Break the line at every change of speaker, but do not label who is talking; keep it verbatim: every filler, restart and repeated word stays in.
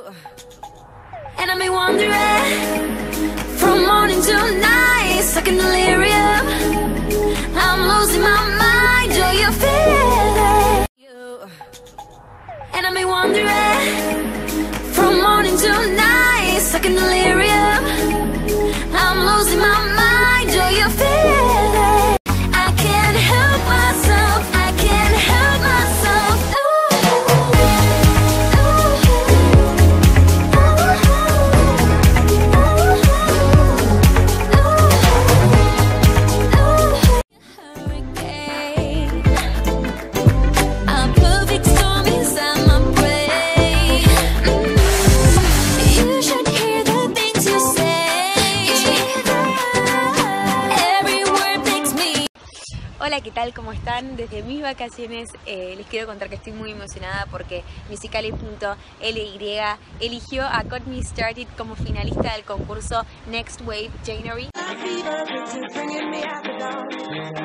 And I've been wondering from morning till night, stuck in delirium. I'm losing my mind. Do you feel it? You. And I've been wondering from morning till night, stuck in delirium. I'm losing my mind. Do you feel it? I can't help myself. I can't help myself.
Hola, ¿qué tal? ¿Cómo están? Desde mis vacaciones eh, les quiero contar que estoy muy emocionada porque Musical.ly punto L Y eligió a Got Me Started como finalista del concurso Next Wave January.